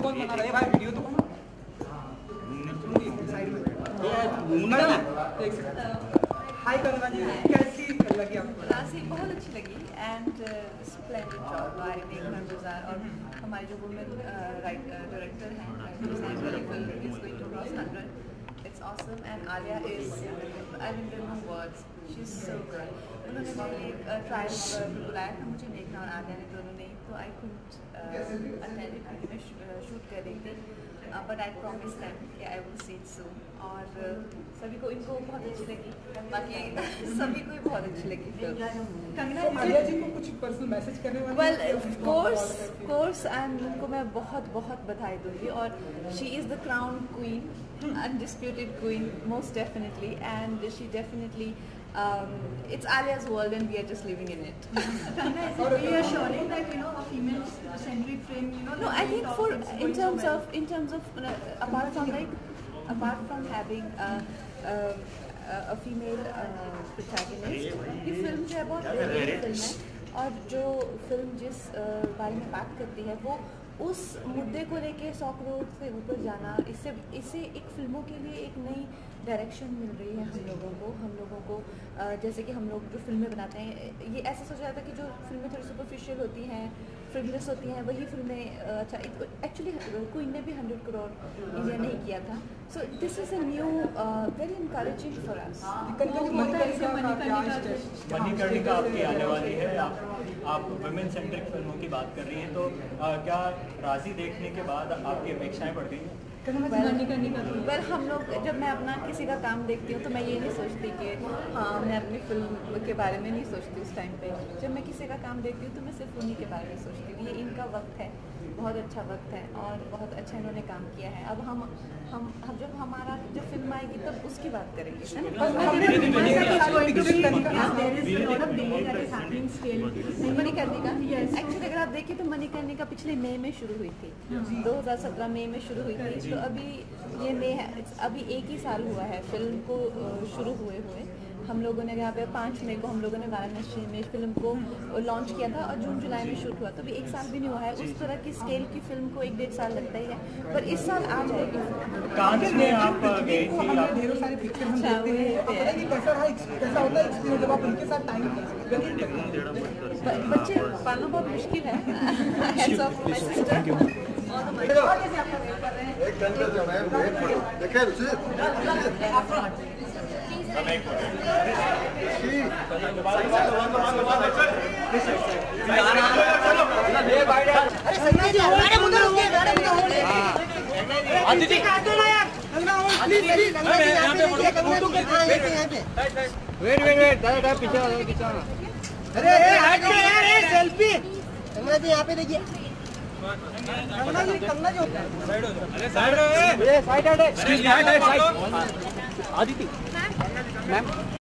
कौन बना रहा है भाई? वीडियो तो हाय कंगना जी, कैसी लगी आपको? राशि बहुत अच्छी लगी एंड स्प्लेंडेड जॉब बाय मेघना गुलजार और हमारे जो वुमेन डायरेक्टर हैं going to cross 100. It's awesome and Alia is I mean there are no words. She's so good. उन्होंने पहले एक ट्रायल बुलाया था मुझे, मेघना और आलिया ने दोनों ने, तो I couldn't attend it क्योंकि मैं शूट कर रही थी, but I promised them कि I will see it soon. और सभी को इनको बहुत अच्छी लगी, बाकी सभी को ही बहुत अच्छी लगी फिल्म. कंगना जी को कुछ पर्सनल मैसेज करने वाले? Well, of course, and उनको मैं बहुत बधाई दूंगी और she is the crown queen, undisputed queen, most definitely, and she definitely it's Alia's world and we are just living in it. Is it reassuring that a female-centric film, No, I think in terms of apart from having a female protagonist, ये film जो है बहुत बड़ी film है और जो film जिस बारे में बात करती है वो उस मुद्दे को लेके 100 करोड़ से ऊपर जाना, इससे एक फिल्मों के लिए एक नई डायरेक्शन मिल रही है हम लोगों को जैसे कि हम लोग जो फिल्में बनाते हैं, ये ऐसा सोचा जाता है कि जो फिल्में थोड़ी सुपरफिशियल होती हैं, फ्रिवलेस होती हैं, वही फिल्में अच्छा. एक्चुअली क्वीन ने भी 100 करोड़ इंडिया नहीं किया था, so this is a new very encouraging for us. Manikarnika आपकी आने वाली है, आप वुमेन सेंट्रिक फिल्मों की बात कर रही हैं, तो क्या राजी देखने के बाद आपकी अपेक्षाएं बढ़ गई हैं? पर हम लोग जब मैं अपना किसी का काम देखती हूँ तो मैं ये नहीं सोचती कि हाँ मैं अपनी फिल्म के बारे में नहीं सोचती उस टाइम पे. जब मैं किसी का काम देखती हूँ तो मैं सिर्फ उन्हीं के बारे में सोचती हूँ. ये इनका वक्त है, बहुत अच्छा वक्त है और बहुत अच्छा इन्होंने काम किया है. अब हम जब हमारा जब फिल्म आएगी तब उसकी बात करेंगे. मणिकर्णिका एक्चुअली अगर आप देखिए तो मणिकर्णिका पिछले मई में शुरू हुई थी, 2017 मई में शुरू हुई थी. तो अभी ये मई है, अभी 1 ही साल हुआ है फिल्म को शुरू हुए. हम लोगों ने यहाँ पे 5 मई को हम लोगों ने वाराणसी में फिल्म को लॉन्च किया था और जून जुलाई में शूट हुआ, तो अभी 1 साल भी नहीं हुआ है. उस तरह की स्केल की फिल्म को 1-1.5 साल लगता ही है, पर इस साल आ जाएगी. ढेरों सारे पिक्चर हम देखते हैं, कैसा होता है एक्सपीरियंस जब आप उनके साथ टाइम बच्चे पालना बहुत मुश्किल है. वेट दादा पीछे अरे सेल्फी कंगना जी यहाँ पे देखिए. Side Aditi ma'am